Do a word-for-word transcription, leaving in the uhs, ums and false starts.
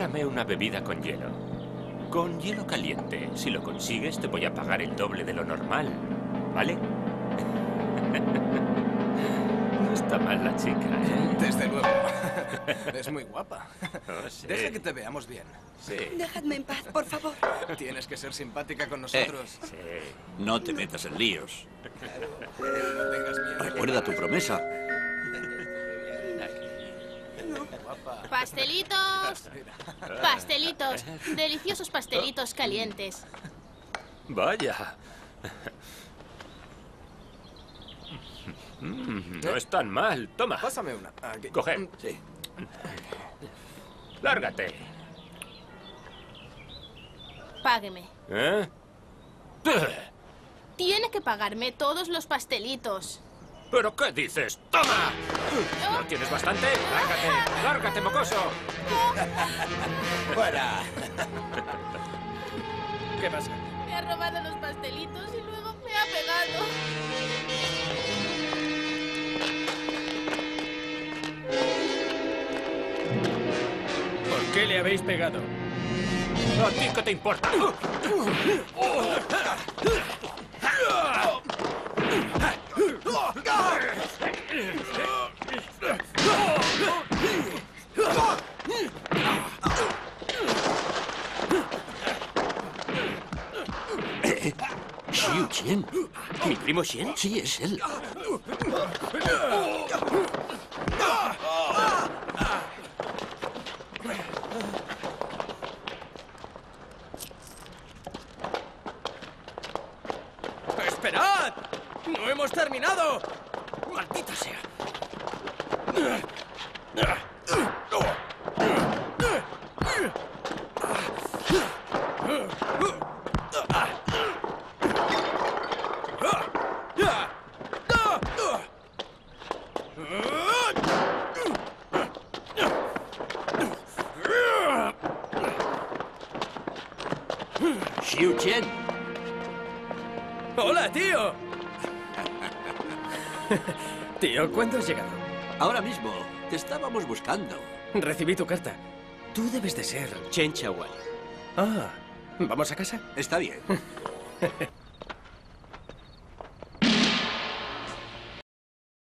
Búscame una bebida con hielo. Con hielo caliente. Si lo consigues, te voy a pagar el doble de lo normal. ¿Vale? No está mal la chica, ¿eh? Desde luego. Es muy guapa. Oh, sí. Deja que te veamos bien. Sí. Dejadme en paz, por favor. Tienes que ser simpática con nosotros. Sí. No te metas en líos. No tengas miedo. Recuerda tu promesa. Guapa. ¡Pastelitos! ¡Pastelitos! Deliciosos pastelitos calientes. Vaya. Mm, no es tan mal. Toma. Pásame una. Aquí. Coge. Sí. Lárgate. Págueme. ¿Eh? Tiene que pagarme todos los pastelitos. ¿Pero qué dices? ¡Toma! ¿No tienes bastante? ¡Lárgate! ¡Lárgate, mocoso! ¡Fuera! ¿Qué pasa? Me ha robado los pastelitos y luego me ha pegado. ¿Por qué le habéis pegado? ¿A ti qué te importa? Xiu Qian. ¿Mi primo Xian? Sí, es él. ¡Esperad! ¡No hemos terminado! ¡Maldita sea! Xiu Qian. ¡Hola, tío! Tío, ¿cuándo has llegado? Ahora mismo. Te estábamos buscando. Recibí tu carta. Tú debes de ser Chen Chaoan. Ah, ¿vamos a casa? Está bien.